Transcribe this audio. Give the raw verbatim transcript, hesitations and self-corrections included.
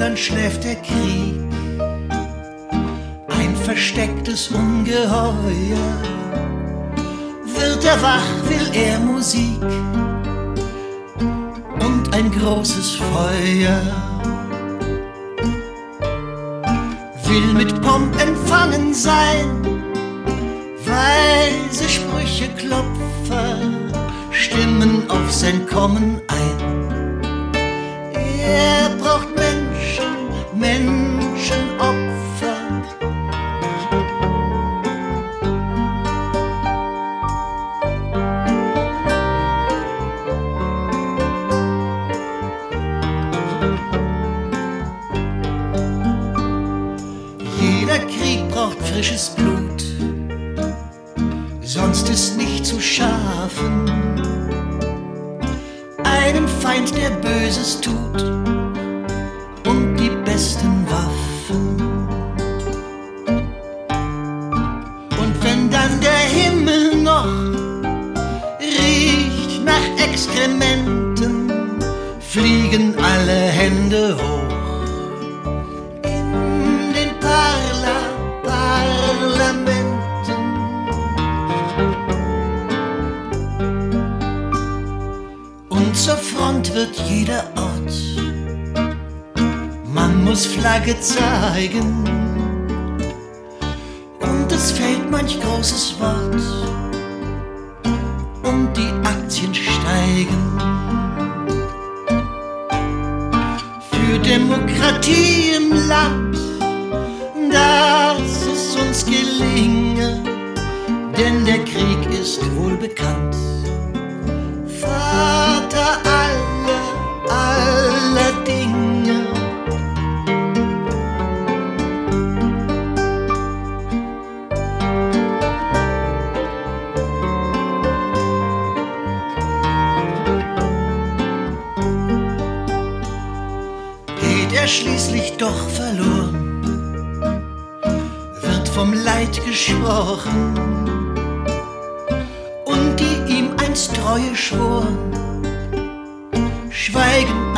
dann schläft der Krieg, ein verstecktes Ungeheuer. Wird er wach, will er Musik und ein großes Feuer. Will mit Pomp empfangen sein, weise Sprüche, Klopfer stimmen auf sein Kommen ein. Er braucht Menschen, Menschenopfer. Jeder Krieg braucht frisches Blut, sonst ist nicht zu schaffen. Einem Feind, der Böses tut, und die besten Waffen. Und wenn dann der Himmel noch riecht nach Exkrementen, fliegen alle Hände hoch in den Parla Parlamenten. Und zur Front wird jeder Ort, man muss Flagge zeigen, und es fällt manch großes Wort, und die Aktien steigen. Für Demokratie im Land, dass es uns gelinge, denn der Krieg ist wohl bekannt, Vater aller, aller Dinge. Geht er schließlich doch verloren, wird vom Leid gesprochen, und die ihm einst Treue schworen, schweigen